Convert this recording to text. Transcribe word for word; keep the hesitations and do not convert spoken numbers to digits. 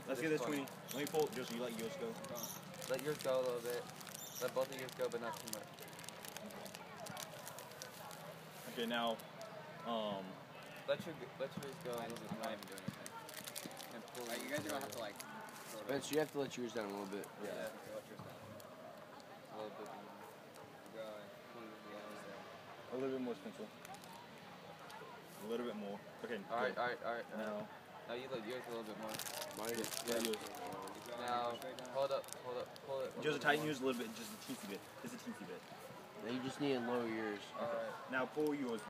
Let's get this twenty. Let me pull. Just you let yours go. Let yours go a little bit. Let both of yours go, but not too much. Okay, now, um. Let your let yours go a little bit. I'm not even doing anything. And pull. Right, you guys are gonna have to like. Spence, you have to let yours down a little bit. Yeah. yeah. Okay, let yours down. A little bit. Go. A little bit more, Spencer. A little bit more. Okay. All right, all right, all right. Now. Now you let yours a little bit more. Mine is. Yeah, yours. Now, hold up, hold up, pull it. Just tighten yours a little bit, just a teensy bit. Just a teensy bit. Now you just need to lower yours. Okay. Now pull yours.